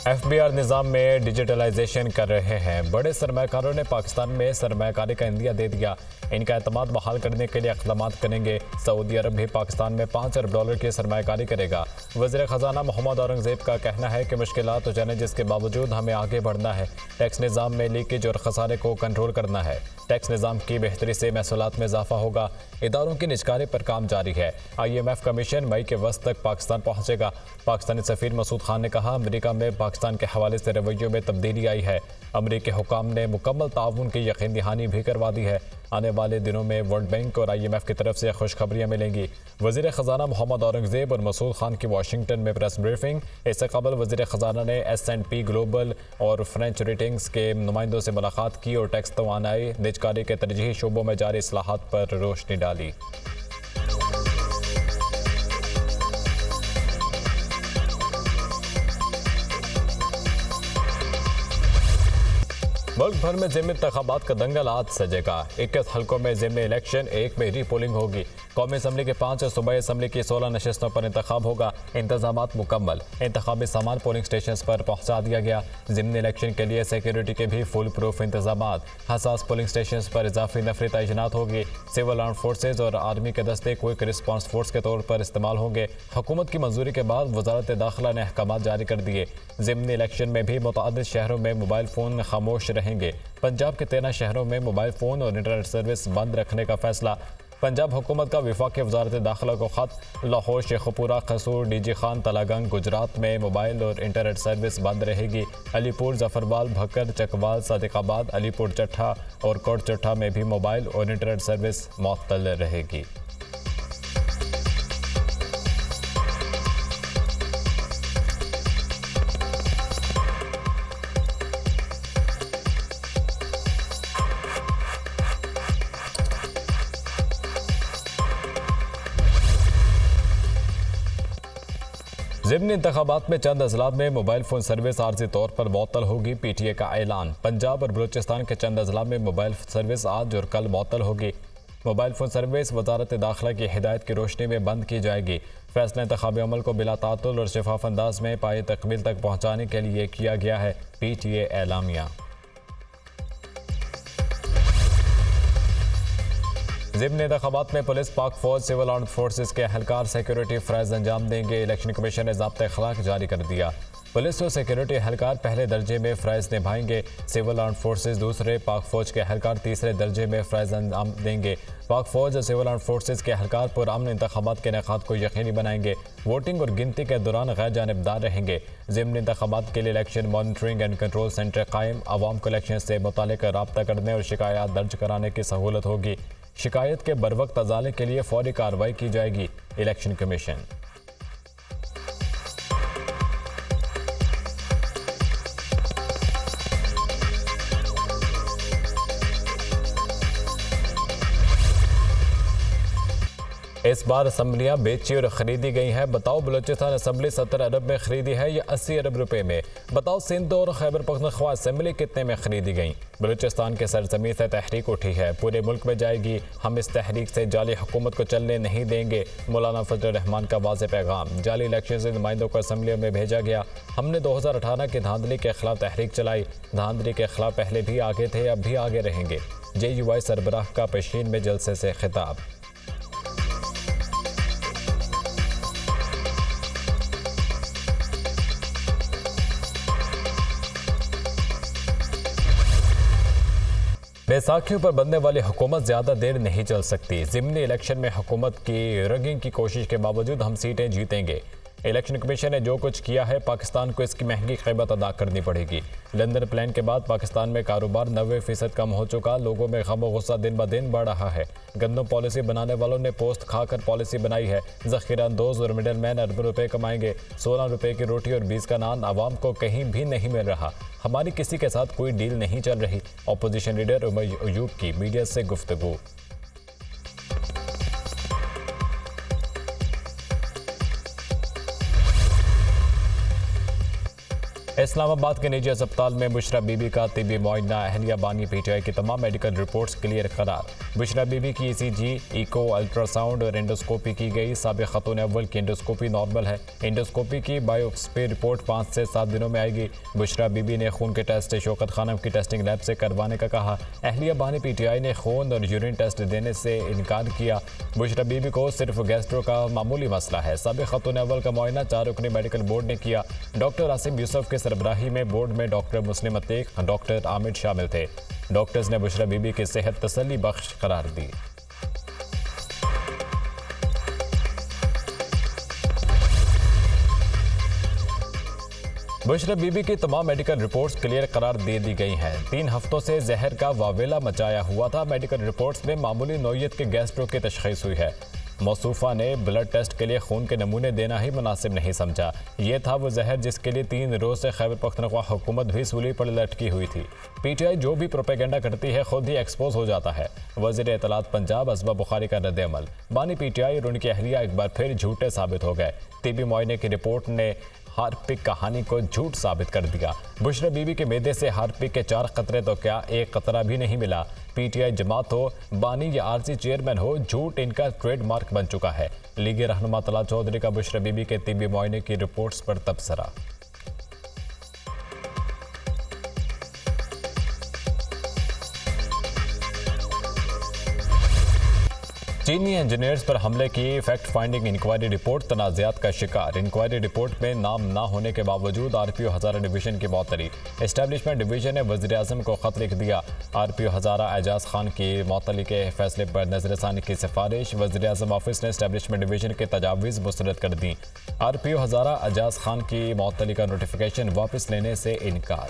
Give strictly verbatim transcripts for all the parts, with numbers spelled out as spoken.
F B are निज़ाम में digitalisation कर रहे हैं। बड़े सरमाकारों ने पाकिस्तान में सरमाकारी का इंदिया दे दिया। इनका एतमाद बहाल करने के लिए इक़दाम करेंगे। सऊदी अरब भी पाकिस्तान में पाँच अरब डॉलर की सरमाकारी करेगा। वज़ीर ख़जाना मोहम्मद औरंगज़ेब का कहना है कि मुश्किलात और चैलेंजेस के बावजूद हमें आगे बढ़ना है। टैक्स निज़ाम में लीकेज और खसारे को कंट्रोल करना है। टैक्स निज़ाम की बेहतरी से महसूलात में इजाफा होगा। इदारों की निजकारी पर काम जारी है। आई एम एफ कमीशन मई के वस्त तक पाकिस्तान पहुँचेगा। पाकिस्तानी सफ़ीर मसूद खान ने कहा, अमरीका में पाकिस्तान के हवाले से रवैयों में तब्दीली आई है। अमरीकी हुकाम ने मुकम्मल ताउन की यकीन दहानी भी करवा दी है। आने वाले दिनों में वर्ल्ड बैंक और आई एम एफ की तरफ से खुशखबरियाँ मिलेंगी। वज़ीर ख़जाना मोहम्मद औरंगज़ेब और मसूद खान की वाशिंगटन में प्रेस ब्रीफिंग। इससे कबल वज़ीर ख़जाना ने एस एंड पी ग्लोबल और फ्रेंच रेटिंग्स के नुमाइंदों से मुलाकात की और टैक्स तवानाई निजकारी के तरजीही शोबों में जारी इस्लाहात पर रोशनी डाली। मुल्क भर में ज़िमनी इंतखाबात का दंगल आज सजेगा। इक्कीस हल्कों में ज़िमनी इलेक्शन, एक में री पोलिंग होगी। कौमी असम्बली के पाँच और सूबाई असम्बली की सोलह नशस्तों पर इंतखाब होगा। इंतजामात मुकम्मल। इंतखाबी सामान पोलिंग स्टेशन पर पहुँचा दिया गया। ज़िमनी इलेक्शन के लिए सिक्योरिटी के भी फुल प्रूफ इंतजामात। हसास पोलिंग स्टेशन पर इजाफी नफरी तैनात होगी। सिविल आर्म फोर्सेज और आर्मी के दस्ते क्विक रिस्पॉन्स फोर्स के तौर पर इस्तेमाल होंगे। हुकूमत की मंजूरी के बाद वजारत दाखिला ने अहकाम जारी कर दिए। ज़िमनी इलेक्शन में भी मुतअद्दिद शहरों में मोबाइल फ़ोन खामोश रहेंगे। पंजाब के तेरह शहरों में मोबाइल फ़ोन और इंटरनेट सर्विस बंद रखने का फैसला। पंजाब हुकूमत का विफाकी वजारत दाखिला को खत। लाहौर, शेखपुरा, कसूर, डीजी खान, तलागंग, गुजरात में मोबाइल और इंटरनेट सर्विस बंद रहेगी। अलीपुर, जफरवाल, भक्कर, चकवाल, सदिकाबाद, अलीपुर चट्ठा और कोट चट्ठा में भी मोबाइल और इंटरनेट सर्विस मुअत्तल रहेगी। ज़िमनी इंतखाबात में चंद अजला में मोबाइल फ़ोन सर्विस आर्जी तौर पर मुअत्तल होगी। पी टी ए का ऐलान। पंजाब और बलूचिस्तान के चंद अजला में मोबाइल सर्विस आज और कल मुअत्तल होगी। मोबाइल फ़ोन सर्विस वजारत दाखिला की हिदायत की रोशनी में बंद की जाएगी। फैसला इंतखाबी अमल को बिला तातुल और शफाफ अंदाज में पाए तकमील तक पहुँचाने के लिए किया गया है। P T A एलामिया। ज़िमनी इंतखाबात में पुलिस, पाक फौज, सिविल आर्म फोर्सेज के एहलकार सिक्योरिटी फ़राइज़ अंजाम देंगे। इलेक्शन कमीशन ने ज़ाब्ता अखलाक जारी कर दिया। पुलिस और सिक्योरिटी एहलकार पहले दर्जे में फ़राइज़ निभाएंगे। सिविल आर्म फोर्सेज दूसरे, पाक फौज के एहलकार तीसरे दर्जे में फ़राइज़ अंजाम देंगे। पाक फौज और सिविल आर्म फोर्सेज के एहलकार पुरअमन इंतखाबात के इनेकाद को यकीनी बनाएंगे। वोटिंग और गिनती के दौरान गैर जानिबदार रहेंगे। ज़िमनी इंतखाबात के लिए election monitoring and control centre कायम। आवाम को इलेक्शन से मुतालिक रब्ता करने और शिकायत दर्ज कराने की सहूलत होगी। शिकायत के बरवक्त अजाले के लिए फौरी कार्रवाई की जाएगी। Election commission. इस बार असम्बलियाँ बेची और ख़रीदी गई हैं। बताओ बलूचिस्तान असम्बली सत्तर अरब में ख़रीदी है या अस्सी अरब रुपए में? बताओ सिंध और खैबर पख्तूनख्वा असम्बली कितने में ख़रीदी गई? बलूचिस्तान के सरजमीन से तहरीक उठी है, पूरे मुल्क में जाएगी। हम इस तहरीक से जाली हुकूमत को चलने नहीं देंगे। मौलाना फजल रहमान का वाज़ेह पैगाम। जाली इलेक्शन से नुमाइंदों को असम्बलियों में भेजा गया। हमने दो हज़ार अठारह की धांधली के खिलाफ तहरीक चलाई। धांधली के खिलाफ पहले भी आगे थे, अब भी आगे रहेंगे। जे यू आई सरबराह का पेशीन में जलसे से खिताब। बैसाखियों पर बनने वाली हुकूमत ज़्यादा देर नहीं चल सकती। ज़िमनी इलेक्शन में हुकूमत की रगिंग की कोशिश के बावजूद हम सीटें जीतेंगे। इलेक्शन कमीशन ने जो कुछ किया है, पाकिस्तान को इसकी महंगी कीमत अदा करनी पड़ेगी। लंदन प्लान के बाद पाकिस्तान में कारोबार नब्बे फीसद कम हो चुका। लोगों में गम व गुस्सा दिन ब दिन बढ़ रहा है। गंदम पॉलिसी बनाने वालों ने पोस्ट खाकर पॉलिसी बनाई है। ज़ख़ीरा अंदोज और मिडल मैन अरबों रुपये कमाएंगे। सोलह रुपये की रोटी और बीस का नान आवाम को कहीं भी नहीं मिल रहा। हमारी किसी के साथ कोई डील नहीं चल रही। अपोजिशन लीडर उमर अयूब की मीडिया से गुफ्तगू। इस्लामाबाद के निजी अस्पताल में बुशरा बीबी का तिबी मुआयना। अहलिया बानी पी टी आई की तमाम मेडिकल रिपोर्ट्स क्लियर करार। बुशरा बीबी की ईसीजी, इको, अल्ट्रासाउंड और एंडोस्कोपी की गई। साबिक खतून अव्वल की एंडोस्कोपी नॉर्मल है। एंडोस्कोपी की बायोप्सी रिपोर्ट पाँच से सात दिनों में आएगी। बुशरा बीबी ने खून के टेस्ट शौकत खानम की टेस्टिंग लैब से करवाने का कहा। अहलिया बानी पीटीआई ने खून और यूरिन टेस्ट देने से इनकार किया। बुशरा बीबी को सिर्फ गैस्ट्रो का मामूली मसला है। साबिक खतून अव्वल का मुआयना चार रुकनी मेडिकल बोर्ड ने किया। डॉक्टर आसिम यूसुफ के सरबराही में बोर्ड में डॉक्टर मुस्लिम अतीक, डॉक्टर आमिर शामिल थे। डॉक्टर्स ने बुशरा बीबी की सेहत तसल्ली बख्श करार दी। बुशरा बीबी की तमाम मेडिकल रिपोर्ट्स क्लियर करार दे दी गई हैं। तीन हफ्तों से जहर का वावेला मचाया हुआ था। मेडिकल रिपोर्ट्स में मामूली नौयत के गैस्ट्रो की तशख़ीस हुई है। मौसूफा ने ब्लड टेस्ट के लिए खून के नमूने देना ही मुनासिब नहीं समझा। ये था वो जहर जिसके लिए तीन रोज से खैबर पख्तूनख्वा हुकूमत भी सूली पर लटकी हुई थी। पीटीआई जो भी प्रोपेगेंडा करती है खुद ही एक्सपोज हो जाता है। वज़ीर इत्तलात पंजाब असबा बुखारी का रद्द अमल। बानी पीटीआई और उनकी अहलिया एक बार फिर झूठे साबित हो गए। तिबी मुआयने की रिपोर्ट ने हार्पिक कहानी को झूठ साबित कर दिया। बुशरा बीबी के मैदे से हार्पिक के चार कतरे तो क्या एक कतरा भी नहीं मिला। पीटीआई जमात हो, बानी या आरसी चेयरमैन हो, झूठ इनका ट्रेडमार्क बन चुका है। लीगी रहनुमा तला चौधरी का बुशरा बीबी के तिबी मुआयने की रिपोर्ट्स पर तबसरा। चीनी इंजीनियर्स पर हमले की फैक्ट फाइंडिंग इंक्वायरी रिपोर्ट तनाज़ात का शिकार। इंक्वायरी रिपोर्ट में नाम ना होने के बावजूद आरपीओ हज़ारा डिवीजन की मौतरी। एस्टेब्लिशमेंट डिवीजन ने वज़ीर आज़म को खत लिख दिया। आरपीओ हज़ारा एजाज खान की मौतली के फैसले पर नजरसानी की सिफारिश। वज़ीर आज़म ऑफिस ने एस्टेब्लिशमेंट डिवीजन के तजावीज़ मुस्तरद कर दी। आरपीओ हज़ारा एजाज खान की मौतली का नोटिफिकेशन वापस लेने से इनकार।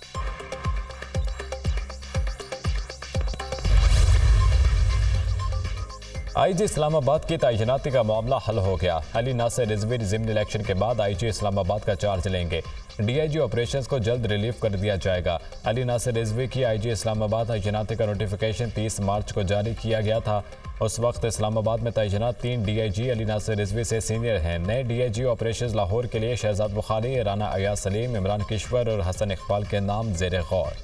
आईजी इस्लामाबाद की तैनाती का मामला हल हो गया। अली नासिर रिजवी ज़िमनी इलेक्शन के बाद आईजी इस्लामाबाद का चार्ज लेंगे। डीआईजी ऑपरेशंस को जल्द रिलीव कर दिया जाएगा। अली नासिर रिजवी की आईजी इस्लामाबाद तैनाती का नोटिफिकेशन तीस मार्च को जारी किया गया था। उस वक्त इस्लामाबाद में तैनात तीन डीआईजी अली नासिर रिजवी से सीनियर हैं। नए डीआईजी ऑपरेशंस लाहौर के लिए शहजाद बुखारी, राना अयाज सलीम, इमरान किश्वर और हसन इकबाल के नाम ज़ेर गौर।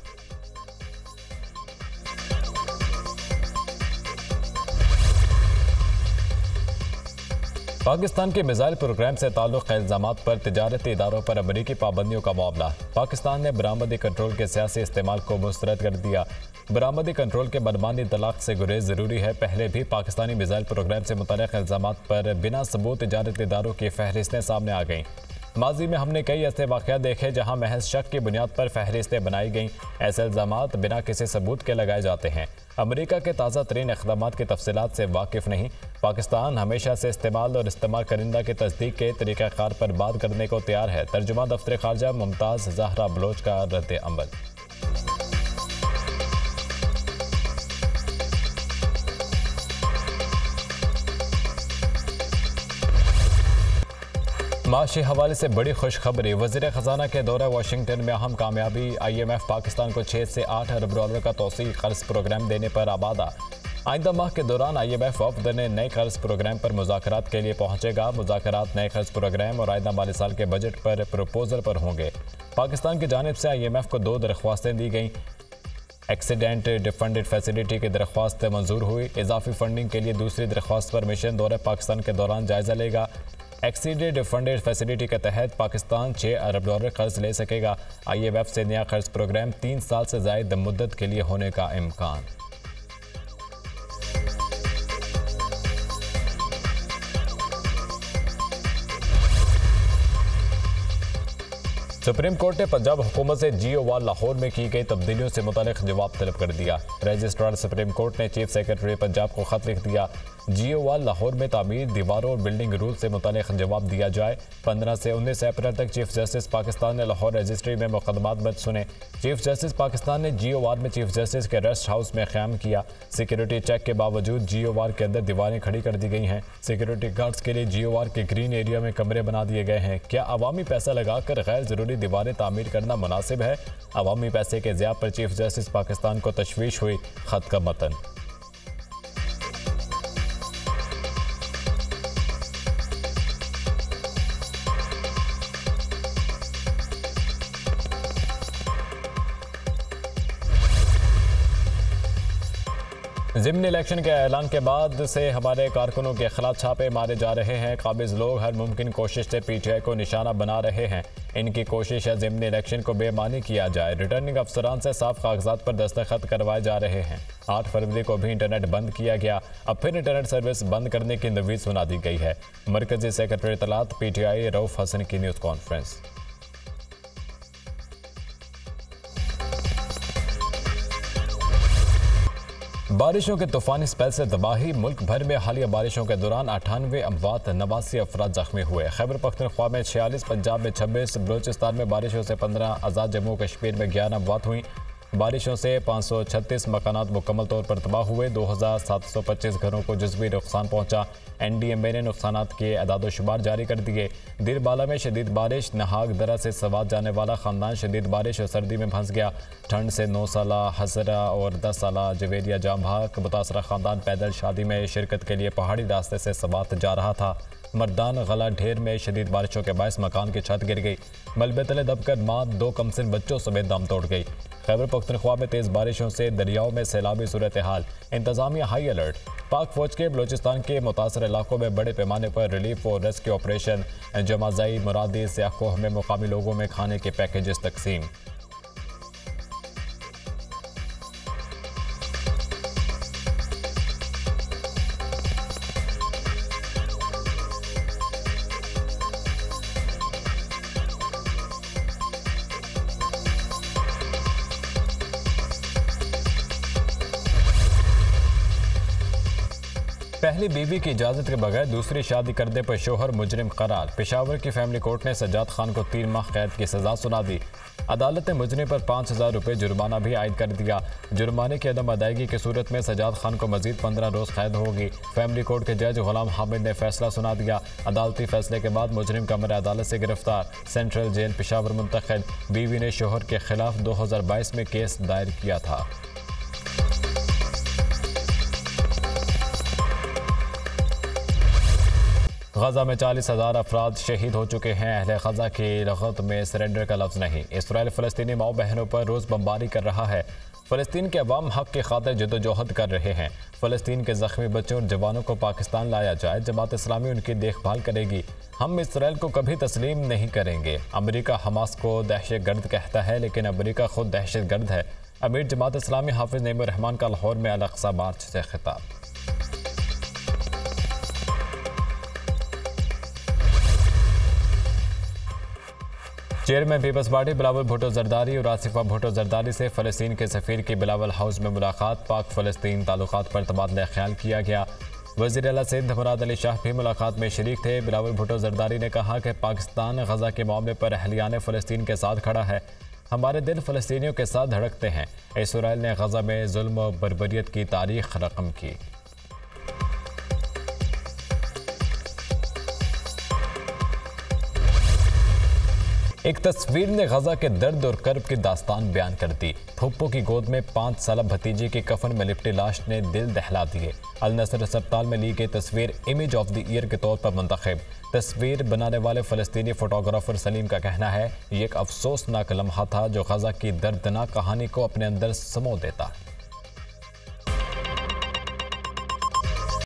पाकिस्तान के मिसाइल प्रोग्राम से ताल्लुक़ इल्ज़ामात पर तिजारती इदारों पर अमरीकी पाबंदियों का मामला। पाकिस्तान ने बरामदी कंट्रोल के सियासी इस्तेमाल को मुस्तरद कर दिया। बरामदी कंट्रोल के बदमानी तलाक से गुरेज ज़रूरी है। पहले भी पाकिस्तानी मिसाइल प्रोग्राम से मुतल्लिक़ इल्ज़ामात पर बिना सबूत तिजारती इदारों की फहरिस्तें सामने आ गईं। माजी में हमने कई ऐसे वाक़यात देखे जहां महज शक की बुनियाद पर फहरिस्तें बनाई गईं। ऐसे इल्ज़ामात बिना किसी सबूत के लगाए जाते हैं। अमेरिका के ताज़ा तरीन इक़दामात की तफसीलात से वाकिफ़ नहीं। पाकिस्तान हमेशा से इस्तेमाल और इस्तेमाल करिंदा की तस्दीक के तरीक़ाकार पर बात करने को तैयार है। तर्जुमा दफ्तर ख़ारजा मुमताज़ ज़हरा बलोच का रद्द अमल। माशी हवाले से बड़ी खुशखबरी। वज़ीर ख़जाना के दौरा वाशिंगटन में अहम कामयाबी। आईएमएफ पाकिस्तान को छः से आठ अरब डॉलर का तौसीई कर्ज प्रोग्राम देने पर आबादा। आइंदा माह के दौरान आईएमएफ वफ़द ने नए कर्ज प्रोग्राम पर मुज़ाकरात के लिए पहुंचेगा। मुज़ाकरात नए कर्ज प्रोग्राम और आइंदा माली साल के बजट पर प्रपोजल पर होंगे। पाकिस्तान की जानिब से आईएमएफ को दो दरख्वास्तें दी गईं। एक्सीडेंट डिफंडेड फैसिलिटी की दरख्वास्त मंजूर हुई। इजाफी फंडिंग के लिए दूसरी दरख्वास्त पर मिशन दौरे पाकिस्तान के दौरान जायजा लेगा। एक्सीडेड फंडेड फैसिलिटी के तहत पाकिस्तान छः अरब डॉलर कर्ज ले सकेगा। आईएमएफ से नया कर्ज प्रोग्राम तीन साल से ज़ायद मुद्दत के लिए होने का इम्कान। सुप्रीम कोर्ट ने पंजाब हुकूमत से जियो वाल लाहौर में की गई तब्दीलियों से मुतालिक जवाब तलब कर दिया। रजिस्ट्रार सुप्रीम कोर्ट ने चीफ सेक्रेटरी पंजाब को खत लिख दिया। जियो वाल लाहौर में तामीर, दीवारों और बिल्डिंग रूल से मुतालिक जवाब दिया जाए। पंद्रह से उन्नीस अप्रैल तक चीफ जस्टिस पाकिस्तान ने लाहौर रजिस्ट्री में मुकदमात बद सुने। चीफ जस्टिस पाकिस्तान ने जियो वाल में चीफ जस्टिस के रेस्ट हाउस में क़याम किया। सिक्योरिटी चेक के बावजूद जियो वाल के अंदर दीवारें खड़ी कर दी गई हैं। सिक्योरिटी गार्ड्स के लिए जियो वाल के ग्रीन एरिया में कमरे बना दिए गए हैं। क्या अवामी पैसा लगाकर गैर ज़रूरी दीवारें तामीर करना मुनासिब है? अवामी पैसे के ज़िया पर चीफ जस्टिस पाकिस्तान को तशवीश हुई। खत का मतन। ज़िमनी इलेक्शन के ऐलान के बाद से हमारे कारकुनों के खिलाफ छापे मारे जा रहे हैं। काबिज लोग हर मुमकिन कोशिश से पीटीआई को निशाना बना रहे हैं। इनकी कोशिश है ज़िमनी इलेक्शन को बेमानी किया जाए। रिटर्निंग अफसरान से साफ कागजात पर दस्तखत करवाए जा रहे हैं। आठ फरवरी को भी इंटरनेट बंद किया गया। अब फिर इंटरनेट सर्विस बंद करने की नवीद सुना दी गई है। मरकजी सेक्रेटरी इत्तलात पीटीआई रऊफ हसन की न्यूज़ कॉन्फ्रेंस। बारिशों के तूफानी स्पेल से तबाही। मुल्क भर में हालिया बारिशों के दौरान अठानवे अमवात, नवासी अफराद जख्मी हुए। खैबर पख्तूनख्वा में छियालीस, पंजाब में छब्बीस, बलूचिस्तान में बारिशों से पंद्रह, आज़ाद जम्मू कश्मीर में ग्यारह अमवात हुई। बारिशों से पाँच सौ छत्तीस मकानात मुकम्मल तौर पर तबाह हुए। दो हज़ार सात सौ पच्चीस घरों को जुज़वी नुकसान पहुंचा। एन डी एम ए ने नुकसानात के अदाद शुमार जारी कर दिए। दिरबाला में शदीद बारिश। नहाग दरा से सवात जाने वाला खानदान शदीद बारिश और सर्दी में फंस गया। ठंड से नौ साला हसरा और दस साला जवेरिया जाम भाग। मुतासरा खानदान पैदल शादी में शिरकत के लिए पहाड़ी रास्ते से सवात जा रहा था। मर्दान गला ढेर में शदीद बारिशों के बायस मकान की छत गिर गई। मलबे तले दबकर माँ दो कमसिन बच्चों समेत दम तोड़ गई। खैबर पख्तूनख्वा में तेज़ बारिशों से दरियाओं में सैलाबी सूरत हाल। इंतजामिया हाई अलर्ट। पाक फौज के बलूचिस्तान के मुतासर इलाकों में बड़े पैमाने पर रिलीफ और रेस्क्यू ऑपरेशन। जमाज़ई मुरादी सियाकोह में मुकामी लोगों में खाने के पैकेजेस तकसीम। पहली बीवी की इजाज़त के बगैर दूसरी शादी करने पर शोहर मुजरिम करार। पेशावर की फैमिली कोर्ट ने सज्जाद खान को तीन माह कैद की सजा सुना दी। अदालत ने मुजरिम पर पाँच हज़ार रुपये जुर्माना भी आयद कर दिया। जुर्माने की अदम अदायगी की सूरत में सज्जाद खान को मजीद पंद्रह रोज़ कैद होगी। फैमिली कोर्ट के जज गुलाम हामिद ने फैसला सुना दिया। अदालती फैसले के बाद मुजरिम कमर अदालत से गिरफ्तार। सेंट्रल जेल पेशावर मुंतकिल। बीवी ने शोहर के खिलाफ दो हज़ार बाईस में केस दायर किया था। गजा में चालीस हजार अफराद शहीद हो चुके हैं। अहले गजा की रगत में सरेंडर का लफ्ज़ नहीं। इसराइल फ़लस्तीनी माओ बहनों पर रोज़ बमबारी कर रहा है। फ़लस्तीन के अवाम हक़ की खातिर जदोजहद कर रहे हैं। फ़लस्तीन के ज़ख्मी बच्चों और जवानों को पाकिस्तान लाया जाए। जमात इस्लामी उनकी देखभाल करेगी। हम इसराइल को कभी तस्लीम नहीं करेंगे। अमेरिका हमास को दहशत गर्द कहता है, लेकिन अमेरिका खुद दहशत गर्द है। अमीर जमात इस्लामी हाफिज़ नईमुर रहमान का लाहौर में अल अक़सा मार्च से खिताब। Chairman Peoples Party Bilawal Bhutto Zardari और आसिफा भुट्टो जरदारी से फ़लस्तीन के सफ़ीर की बिलावल हाउस में मुलाकात। पाक फ़लस्तीन ताल्लुकात पर तबादला ख्याल किया गया। वज़ीर आला सिंध मुराद अली शाह भी मुलाकात में शरीक थे। बिलावल भुट्टो जरदारी ने कहा कि पाकिस्तान गजा के मामले पर अहलियान फ़लस्तीन के साथ खड़ा है। हमारे दिल फ़लस्तीनियों के साथ धड़कते हैं। इसराइल ने गजा में जुल्म और बर्बरियत की तारीख रकम की। एक तस्वीर ने गजा के दर्द और कर्ब की दास्तान बयान कर दी। फुप्पो की गोद में पाँच साल भतीजे की कफन में लिपटी लाश ने दिल दहला दिए। अल नसर अस्पताल में ली गई तस्वीर इमेज ऑफ द ईयर के तौर पर मुंतखब। तस्वीर बनाने वाले फ़लस्तीनी फोटोग्राफर सलीम का कहना है, ये एक अफसोसनाक लम्हा था जो गजा की दर्दनाक कहानी को अपने अंदर समो देता है।